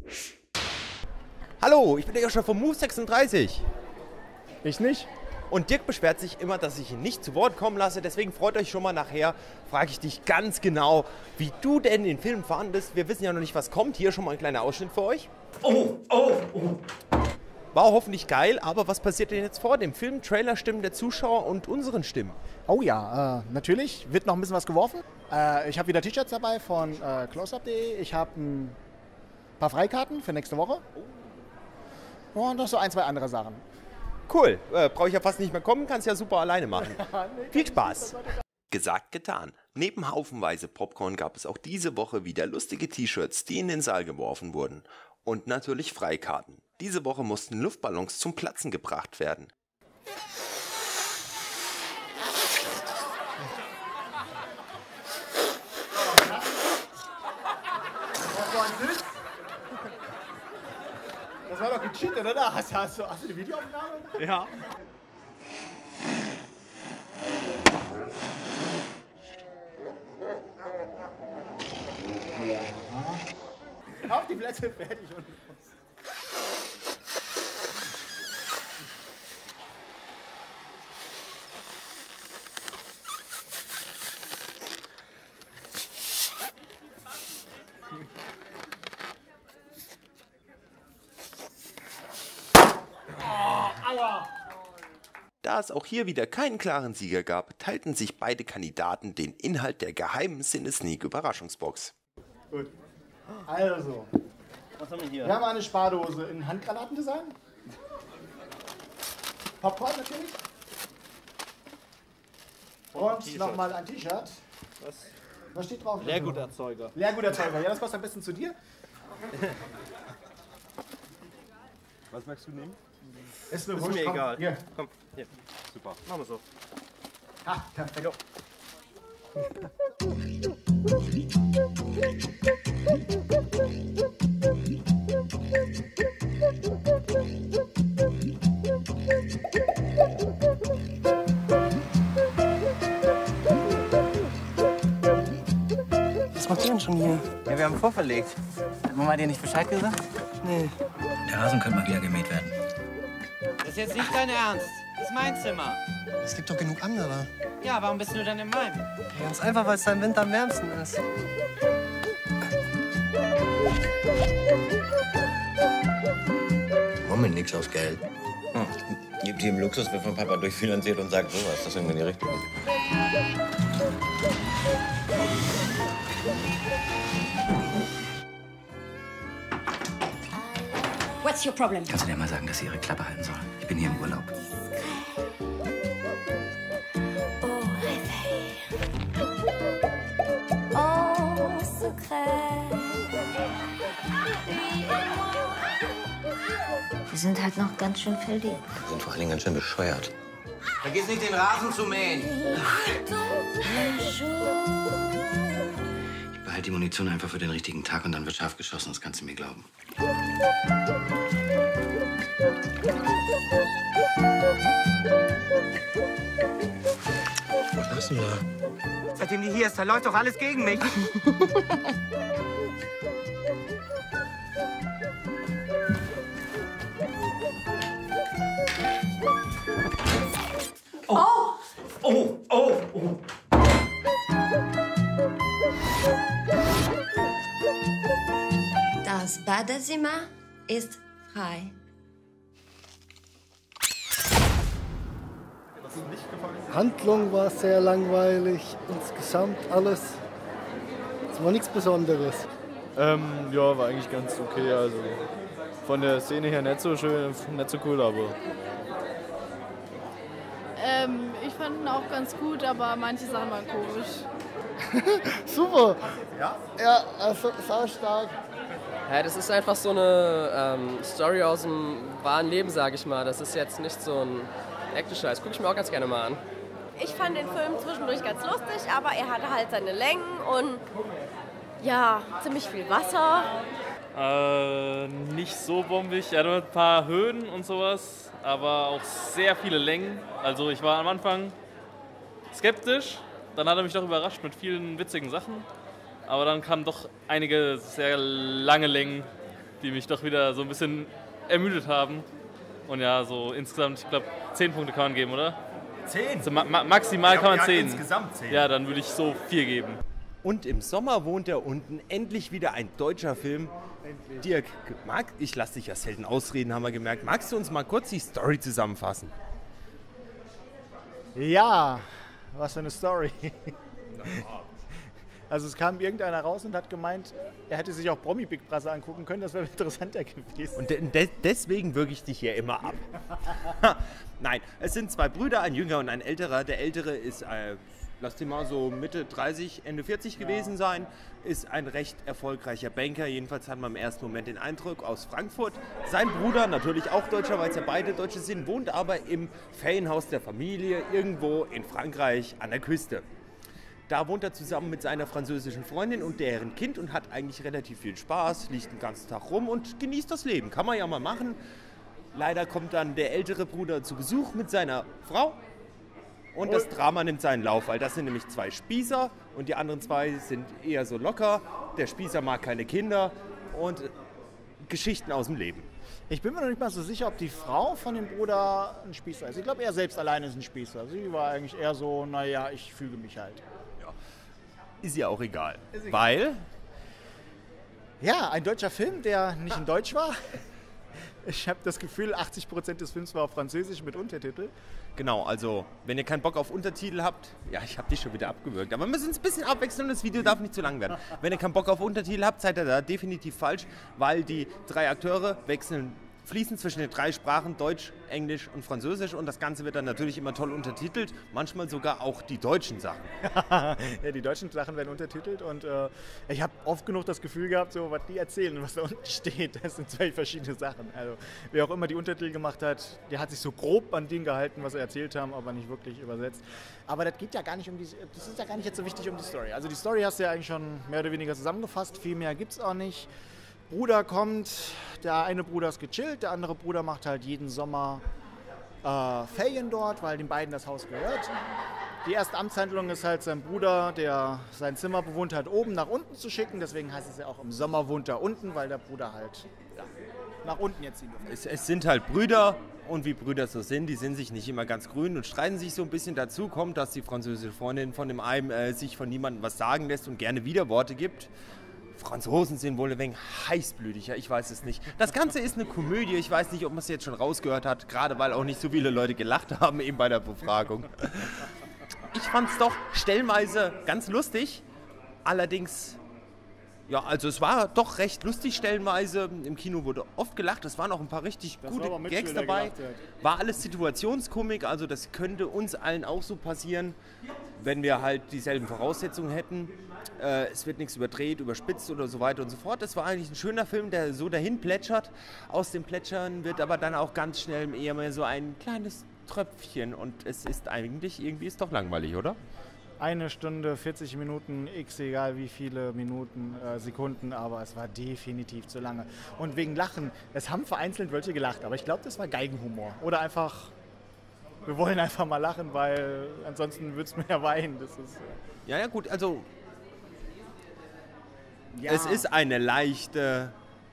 Hallo, ich bin der Joscha vom Move 36. Ich nicht. Und Dirk beschwert sich immer, dass ich ihn nicht zu Wort kommen lasse. Deswegen freut euch schon mal nachher. Frage ich dich ganz genau, wie du denn den Film fandest. Wir wissen ja noch nicht, was kommt. Hier schon mal ein kleiner Ausschnitt für euch. Oh. War hoffentlich geil, aber was passiert denn jetzt vor dem Film? Trailerstimmen der Zuschauer und unseren Stimmen. Oh ja, natürlich. Wird noch ein bisschen was geworfen. Ich habe wieder T-Shirts dabei von closeup.de. Ich habe ein paar Freikarten für nächste Woche. Und noch so ein, zwei andere Sachen. Cool, brauche ich ja fast nicht mehr kommen, kannst ja super alleine machen. Viel Spaß. Gesagt, getan. Neben haufenweise Popcorn gab es auch diese Woche wieder lustige T-Shirts, die in den Saal geworfen wurden. Und natürlich Freikarten. Diese Woche mussten Luftballons zum Platzen gebracht werden. Das war doch gecheatet, oder? Hast du die Videoaufnahme? Ja. Auf die Plätze, fertig und los. Da es auch hier wieder keinen klaren Sieger gab, teilten sich beide Kandidaten den Inhalt der geheimen Cinesneak-Überraschungsbox. Gut. Also, Was haben wir hier? wir haben eine Spardose in Handgranatendesign. Popcorn natürlich. Und nochmal ein T-Shirt. Was steht drauf? Leerguterzeuger. Leerguterzeuger. Ja, das passt ein bisschen zu dir. Was magst du nehmen? Ist mir Ist wurscht. mir Komm, egal. Hier. Komm, hier. Super. Machen wir so. Ah, perfekt. Was macht ihr denn schon hier? Ja, wir haben vorverlegt. Hat Mama dir nicht Bescheid gesagt? Nee. Der Rasen könnte mal wieder gemäht werden. Das ist jetzt nicht dein Ernst. Das ist mein Zimmer. Es gibt doch genug andere. Ja, warum bist du dann in meinem? Ja, ganz einfach, weil es da im Winter am wärmsten ist. Moment, nix aus Geld. Gibt die im Luxus, wird von Papa durchfinanziert und sagt sowas. Das ist irgendwie die Richtung. What's your problem? Kannst du dir mal sagen, dass sie ihre Klappe halten soll? Ich bin hier im Urlaub. Oh, secret. Wir sind halt noch ganz schön verliebt. Wir sind vor allen Dingen ganz schön bescheuert. Vergiss nicht, den Rasen zu mähen. Ich behalte die Munition einfach für den richtigen Tag und dann wird scharf geschossen. Das kannst du mir glauben. Was machst du da? Seitdem die hier ist, da läuft doch alles gegen mich. Oh. Das Badezimmer ist frei. Handlung war sehr langweilig, insgesamt alles. Es war nichts Besonderes. Ja, war eigentlich ganz okay. Also von der Szene her nicht so schön, nicht so cool, aber. Ich fand ihn auch ganz gut, aber manche Sachen waren komisch. Super! Ja? Ja, also sau stark. Ja, das ist einfach so eine Story aus dem wahren Leben, sag ich mal. Das ist jetzt nicht so ein Action-Scheiß. Guck ich mir auch ganz gerne mal an. Ich fand den Film zwischendurch ganz lustig, aber er hatte halt seine Längen und ja, ziemlich viel Wasser. Nicht so bombig. Er hatte ein paar Höhen und sowas, aber auch sehr viele Längen. Also ich war am Anfang skeptisch, dann hat er mich doch überrascht mit vielen witzigen Sachen. Aber dann kamen doch einige sehr lange Längen, die mich doch wieder so ein bisschen ermüdet haben. Und ja, so insgesamt, ich glaube, 10 Punkte kann man geben, oder? 10? So, maximal kann man 10. Insgesamt 10. Ja, dann würde ich so 4 geben. Und im Sommer wohnt er unten. Endlich wieder ein deutscher Film. Dirk, ich lasse dich ja selten ausreden, haben wir gemerkt. Magst du uns mal kurz die Story zusammenfassen? Ja, was für eine Story. Also es kam irgendeiner raus und hat gemeint, er hätte sich auch Promi Big Brother angucken können, das wäre interessanter gewesen. Und deswegen würge ich dich hier immer ab. Nein, es sind 2 Brüder, ein jüngerer und ein älterer. Der ältere ist, lass den mal so Mitte 30, Ende 40 gewesen sein, ist ein recht erfolgreicher Banker. Jedenfalls hat man im ersten Moment den Eindruck, aus Frankfurt. Sein Bruder, natürlich auch Deutscher, weil es ja beide Deutsche sind, wohnt aber im Ferienhaus der Familie irgendwo in Frankreich an der Küste. Da wohnt er zusammen mit seiner französischen Freundin und deren Kind und hat eigentlich relativ viel Spaß, liegt den ganzen Tag rum und genießt das Leben. Kann man ja mal machen. Leider kommt dann der ältere Bruder zu Besuch mit seiner Frau und das Drama nimmt seinen Lauf, weil das sind nämlich 2 Spießer und die anderen 2 sind eher so locker. Der Spießer mag keine Kinder und Geschichten aus dem Leben. Ich bin mir noch nicht mal so sicher, ob die Frau von dem Bruder ein Spießer ist. Ich glaube, er selbst alleine ist ein Spießer. Sie war eigentlich eher so, naja, ich füge mich halt. Ist ja auch egal, weil... Ja, ein deutscher Film, der nicht in Deutsch war. Ich habe das Gefühl, 80% des Films war auf Französisch mit Untertitel. Genau, also wenn ihr keinen Bock auf Untertitel habt, ja, ich habe dich schon wieder abgewürgt, aber wir müssen es ein bisschen abwechseln und das Video darf nicht zu lang werden. Wenn ihr keinen Bock auf Untertitel habt, seid ihr da definitiv falsch, weil die 3 Akteure fließen zwischen den 3 Sprachen, Deutsch, Englisch und Französisch und das Ganze wird dann natürlich immer toll untertitelt, manchmal sogar auch die deutschen Sachen. Ja, die deutschen Sachen werden untertitelt und ich habe oft genug das Gefühl gehabt, so was die erzählen und was da unten steht, das sind 2 verschiedene Sachen. Also wer auch immer die Untertitel gemacht hat, der hat sich so grob an dem gehalten, was er erzählt haben, aber nicht wirklich übersetzt. Aber das geht ja gar nicht das ist ja gar nicht jetzt so wichtig um die Story. Also die Story hast du ja eigentlich schon mehr oder weniger zusammengefasst, viel mehr gibt es auch nicht. Bruder kommt, der eine Bruder ist gechillt, der andere Bruder macht halt jeden Sommer Ferien dort, weil den beiden das Haus gehört. Die erste Amtshandlung ist halt sein Bruder, der sein Zimmer bewohnt hat, oben nach unten zu schicken. Deswegen heißt es ja auch, im Sommer wohnt er unten, weil der Bruder halt nach unten jetzt ziehen durfte. Es sind halt Brüder und wie Brüder so sind, die sind sich nicht immer ganz grün und streiten sich so ein bisschen. Dazu kommt, dass die französische Freundin von dem einen sich von niemandem was sagen lässt und gerne Widerworte gibt. Franzosen sind wohl ein wenig heißblütiger, ich weiß es nicht. Das Ganze ist eine Komödie, ich weiß nicht, ob man es jetzt schon rausgehört hat, gerade weil auch nicht so viele Leute gelacht haben eben bei der Befragung. Ich fand es doch stellenweise ganz lustig, allerdings, ja, also es war doch recht lustig stellenweise, im Kino wurde oft gelacht, es waren auch ein paar richtig gute Gags dabei, war alles Situationskomik, also das könnte uns allen auch so passieren, wenn wir halt dieselben Voraussetzungen hätten. Es wird nichts überdreht, überspitzt oder so weiter und so fort. Das war eigentlich ein schöner Film, der so dahin plätschert. Aus dem Plätschern wird aber dann auch ganz schnell eher mehr so ein kleines Tröpfchen und es ist eigentlich, irgendwie ist doch langweilig, oder? 1 Stunde, 40 Minuten, egal wie viele Minuten, Sekunden, aber es war definitiv zu lange. Und wegen Lachen, es haben vereinzelt welche gelacht, aber ich glaube, das war Geigenhumor. Oder einfach, wir wollen einfach mal lachen, weil ansonsten würdest du mehr weinen. Das ist, ja, gut, also ja. Es ist eine leichte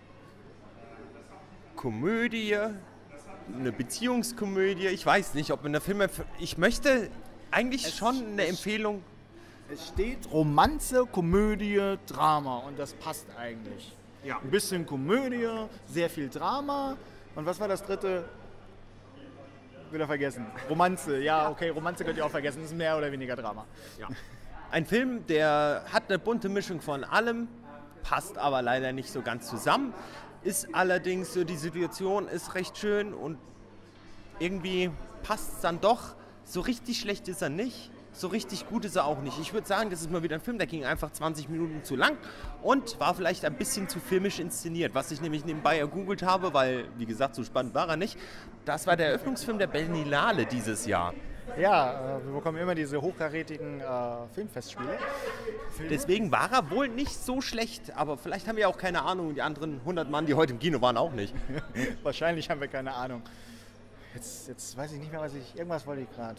Komödie, eine Beziehungskomödie. Ich weiß nicht, ob man der Film... Ich möchte eigentlich schon eine Empfehlung... Es steht Romanze, Komödie, Drama und das passt eigentlich. Ja. Ein bisschen Komödie, sehr viel Drama und was war das dritte? Wieder vergessen. Romanze, ja, okay, Romanze könnt ihr auch vergessen, das ist mehr oder weniger Drama. Ja. Ein Film, der hat eine bunte Mischung von allem, passt aber leider nicht so ganz zusammen, ist allerdings so, die Situation ist recht schön und irgendwie passt es dann doch. So richtig schlecht ist er nicht, so richtig gut ist er auch nicht. Ich würde sagen, das ist mal wieder ein Film, der ging einfach 20 Minuten zu lang und war vielleicht ein bisschen zu filmisch inszeniert, was ich nämlich nebenbei ergoogelt habe, weil, wie gesagt, so spannend war er nicht. Das war der Eröffnungsfilm der Berlinale dieses Jahr. Ja, wir bekommen immer diese hochkarätigen Filmfestspiele. Deswegen war er wohl nicht so schlecht, aber vielleicht haben wir auch keine Ahnung und die anderen 100 Mann, die heute im Kino waren, auch nicht. Wahrscheinlich haben wir keine Ahnung. Jetzt weiß ich nicht mehr, irgendwas wollte ich gerade.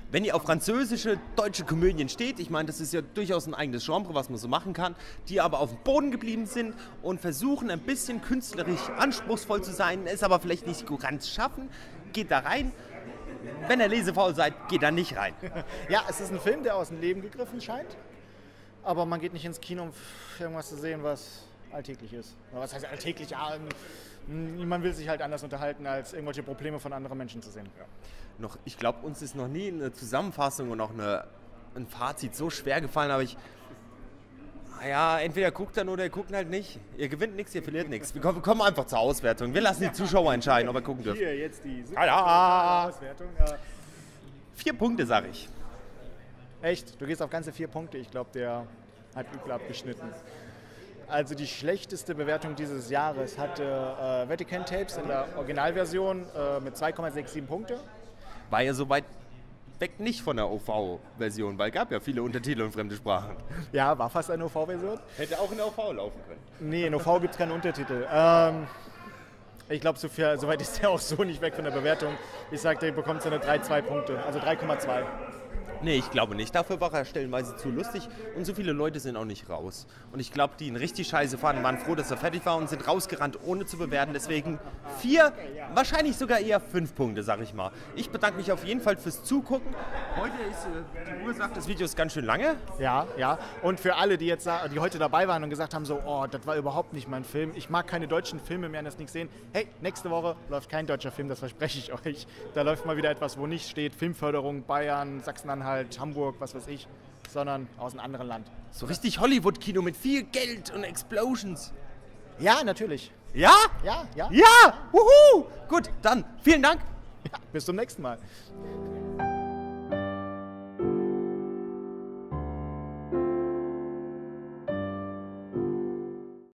Wenn ihr auf französische, deutsche Komödien steht, ich meine, das ist ja durchaus ein eigenes Genre, was man so machen kann, die aber auf dem Boden geblieben sind und versuchen ein bisschen künstlerisch anspruchsvoll zu sein, es aber vielleicht nicht ganz schaffen, geht da rein. Wenn ihr lesefaul seid, geht da nicht rein. Ja, es ist ein Film, der aus dem Leben gegriffen scheint, aber man geht nicht ins Kino, um irgendwas zu sehen, was alltäglich ist. Oder was heißt alltäglich? Ja, man will sich halt anders unterhalten, als irgendwelche Probleme von anderen Menschen zu sehen. Ja. Ich glaube, uns ist noch nie eine Zusammenfassung und auch ein Fazit so schwer gefallen, aber ja, entweder guckt dann oder ihr guckt halt nicht. Ihr gewinnt nichts, ihr verliert nichts. Wir kommen einfach zur Auswertung. Wir lassen die Zuschauer entscheiden, ob ihr gucken dürft. Hier, jetzt die Auswertung. 4 Punkte, sag ich. Echt? Du gehst auf ganze 4 Punkte. Ich glaube, der hat übel abgeschnitten. Also die schlechteste Bewertung dieses Jahres hatte Vatican Tapes in der Originalversion mit 2,67 Punkte. War ja so weit weg nicht von der OV-Version, weil es gab ja viele Untertitel und fremde Sprachen. Ja, war fast eine OV-Version. Hätte auch in der OV laufen können. Nee, in OV gibt es keine Untertitel. Ich glaube, so weit ist der auch so nicht weg von der Bewertung. Ich sagte, ihr bekommt so eine 3,2 Punkte, also 3,2. Nee, ich glaube nicht. Dafür war er stellenweise zu lustig und so viele Leute sind auch nicht raus. Und ich glaube, die ihn richtig scheiße fanden, waren froh, dass er fertig war und sind rausgerannt, ohne zu bewerten. Deswegen 4, wahrscheinlich sogar eher 5 Punkte, sag ich mal. Ich bedanke mich auf jeden Fall fürs Zugucken. Heute ist, die Uhr sagt, das Video ist ganz schön lange. Ja, ja. Und für alle, die heute dabei waren und gesagt haben, so, oh, das war überhaupt nicht mein Film. Ich mag keine deutschen Filme mehr, das nicht sehen. Hey, nächste Woche läuft kein deutscher Film, das verspreche ich euch. Da läuft mal wieder etwas, wo nicht steht, Filmförderung, Bayern, Sachsen-Anhalt, Hamburg, was weiß ich, sondern aus einem anderen Land. So richtig Hollywood-Kino mit viel Geld und Explosions. Ja, natürlich. Ja? Ja, ja. Ja! Wuhu! Gut, dann vielen Dank. Ja, bis zum nächsten Mal.